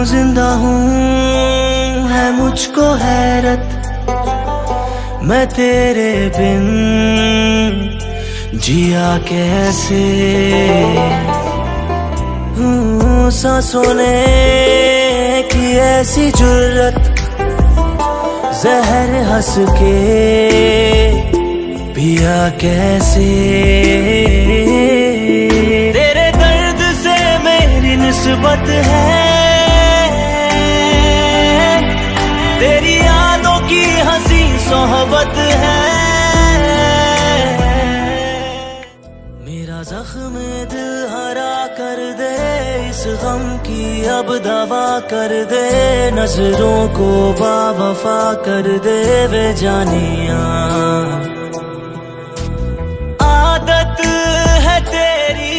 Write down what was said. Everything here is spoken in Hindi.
जिंदा हूँ है मुझको हैरत, मैं तेरे बिन जिया कैसे। सांसों ने की ऐसी जुर्रत, जहर हंस के पिया कैसे। तेरे दर्द से मेरी निस्बत है, तेरी यादों की हंसी सोहबत है। मेरा जख्म दिल हरा कर दे, इस गम की अब दवा कर दे। नजरों को बावफा कर दे वे जानिया। आदत है तेरी